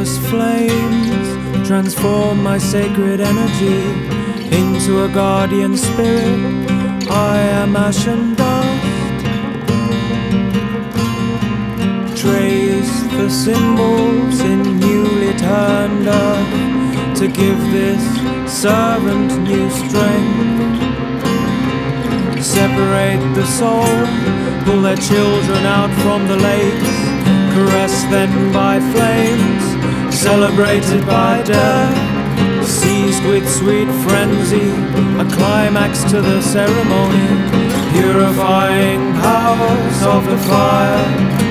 endless flames transform my sacred energy into a guardian spirit. I am ash and dust. Trace the symbols in newly turned earth to give this servant new strength. Separate the soul, pull their children out from the lakes, caressed then by flames, celebrated by death, seized with sweet frenzy, a climax to the ceremony, purifying powers of the fire.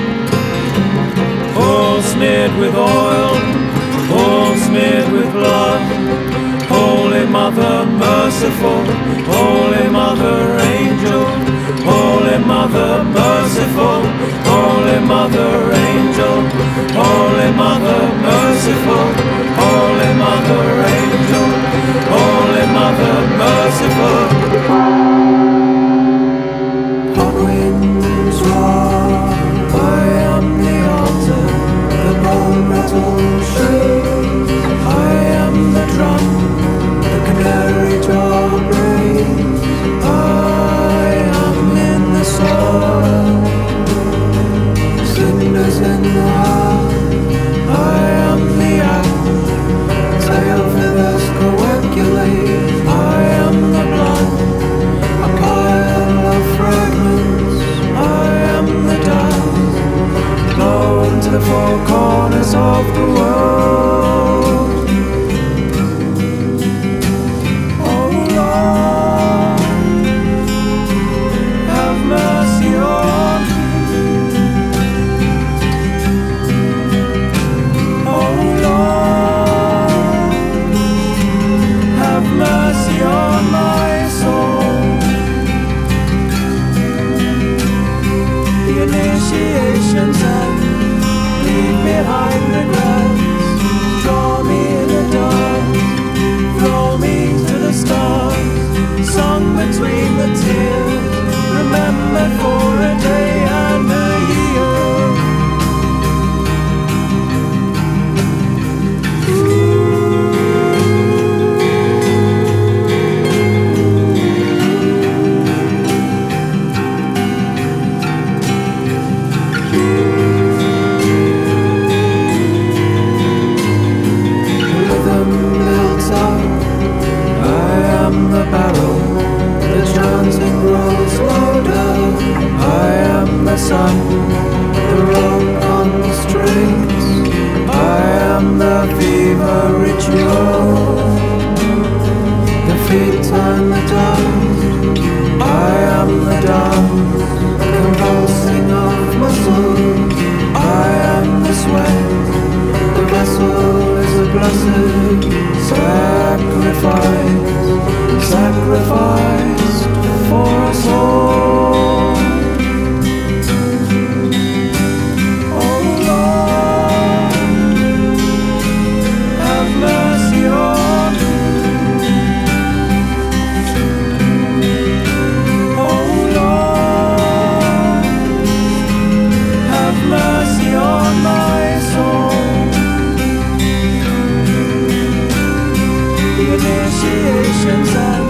All smeared with oil, all smeared with blood. Holy Mother merciful, Holy Mother angel, Holy Mother merciful, Holy Mother angel, Holy Mother merciful, Holy Mother angel, Holy Mother merciful. Hot winds roar, I am the altar, the bone rattle shakes, I am the drum, the canary top rays, I am in the soil, cinders in the heart, I am the axe, tail feathers coagulate, I am the blood, a pile of fragments, I am the dust, blown to the four corners of the world. Initiations and leave behind regrets. Draw me in the dark, throw me to the stars, sung between the tears, remembered for a day and a sun, the rope on the strings, I am the fever ritual, the feet turn the dust, I am the dance, convulsing of muscles, I am the sweat, the vessel is a blessed sacrifice, sacrificed for us all. Initiations